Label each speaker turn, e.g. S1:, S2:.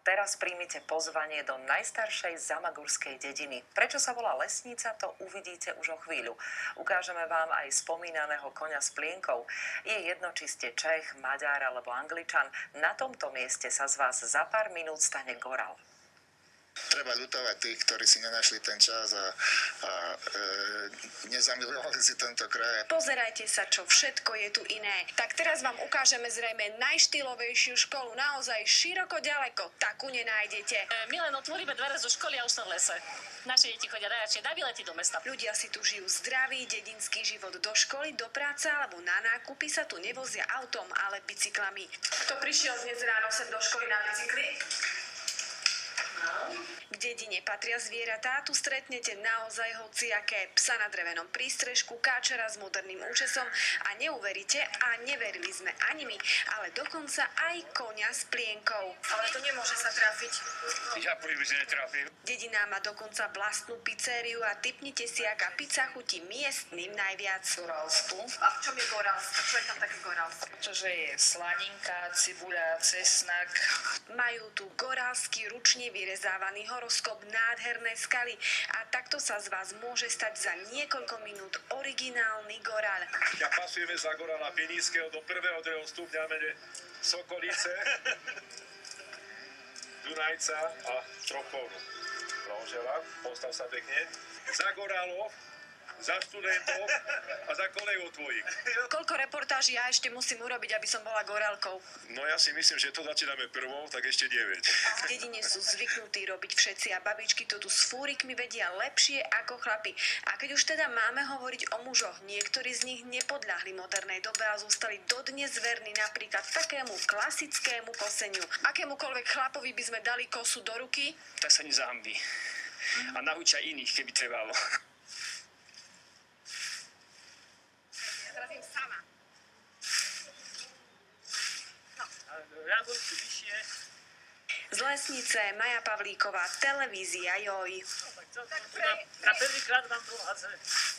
S1: Teraz príjmite pozvanie do najstaršej zamagurskej dediny. Prečo sa volá Lesnica, to uvidíte už o chvíľu. Ukážeme vám aj spomínaného koňa s plienkou. Je jedno, či ste Čech, Maďar alebo Angličan. Na tomto mieste sa z vás za pár minút stane gorál.
S2: Treba ľutovať tých, ktorí si nenašli ten čas a nezamilovali si tento kraj.
S3: Pozerajte sa, čo všetko je tu iné. Tak teraz vám ukážeme zrejme najštýlovejšiu školu. Naozaj široko ďaleko, takú nenájdete.
S4: My len otvoríme dvere zo školy a už sme v lese. Naše deti chodia najradšej na výlety do mesta.
S3: Ľudia si tu žijú zdravý dedinský život. Do školy, do práce alebo na nákupy sa tu nevozia autom, ale bicyklami. Kto prišiel dnes ráno sem do školy na bicykli? K dedine patria zvieratá, tu stretnete naozaj hociaké: psa na drevenom prístrežku, káčera s moderným účesom a neuveríte, a neverili sme ani my, ale dokonca aj koňa s plienkou. Ale to nemôže sa trafiť.
S5: Ja príliš netrafím.
S3: Dedina má dokonca vlastnú pizzériu a tipnite si, aká pizza chutí miestnym najviac.
S4: Gorálsku.
S3: A v čom je gorálska? Čo je tam také gorálske?
S4: Čože je slaninka, cibuľa, cesnak.
S3: Majú tu gorálsky ručne vyrezávaný horoskop, nádherné skaly a takto sa z vás môže stať za niekoľko minút originálny gorál.
S5: Ja pasujeme za gorála Pinískeho do 1. 2. stupňa mene Sokolice, Dunajca a Trochkovnu. Blahoželám, postav sa pekne. Za gorálov, za študentov a za kolegov tvojich.
S3: Koľko reportáží ja ešte musím urobiť, aby som bola gorálkou?
S5: No ja si myslím, že to začíname prvou, tak ešte 9.
S3: V dedine sú zvyknutí robiť všetci a babičky to tu s fúrikmi vedia lepšie ako chlapi. A keď už teda máme hovoriť o mužoch, niektorí z nich nepodľahli modernej dobe a zostali dodnes verní napríklad takému klasickému koseniu. Akémukoľvek chlapovi by sme dali kosu do ruky,
S6: tak sa nezahambí. A naučia iných, keby trebalo.
S3: Zrazím sama. Z Lesnice Maja Pavlíková, televízia Joj.
S4: Na prvýkrát vám to